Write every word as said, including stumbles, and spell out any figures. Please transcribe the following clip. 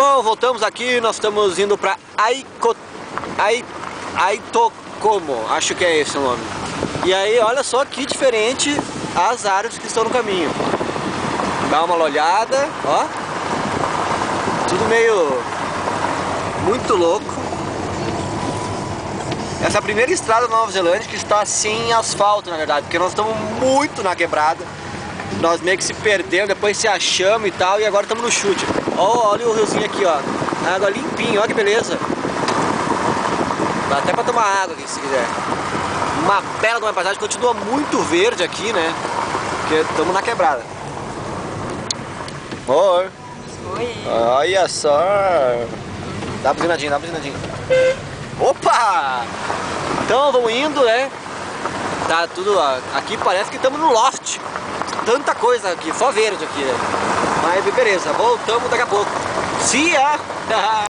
Bom, voltamos aqui, nós estamos indo para Aiko... Ai... Aitokomo, acho que é esse o nome. E aí, olha só que diferente as árvores que estão no caminho. Dá uma olhada, ó. Tudo meio... muito louco. Essa é a primeira estrada da Nova Zelândia que está sem asfalto, na verdade, porque nós estamos muito na quebrada. Nós meio que se perdemos, depois se achamos e tal, e agora estamos no chute. Ó, olha o riozinho aqui, ó. Água limpinha, olha que beleza. Dá até pra tomar água aqui, se quiser. Uma bela de uma paisagem, continua muito verde aqui, né? Porque estamos na quebrada. Oi. Oi. Olha só. Dá uma buzinadinha, dá uma buzinadinha. Opa! Então vamos indo, né? Tá tudo... Aqui parece que estamos no loft. Tanta coisa aqui, só verde aqui, né? Mas beleza, voltamos daqui a pouco. See ya!